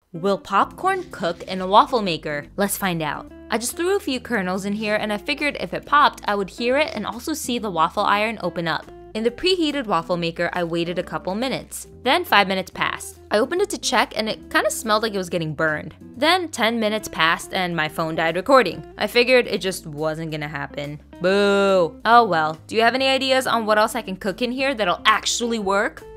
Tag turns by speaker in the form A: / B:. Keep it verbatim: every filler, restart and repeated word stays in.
A: Will popcorn cook in a waffle maker? Let's find out. I just threw a few kernels in here and I figured if it popped, I would hear it and also see the waffle iron open up. In the preheated waffle maker, I waited a couple minutes. Then five minutes passed. I opened it to check and it kind of smelled like it was getting burned. Then ten minutes passed and my phone died recording. I figured it just wasn't gonna happen. Boo! Oh well, do you have any ideas on what else I can cook in here that'll actually work?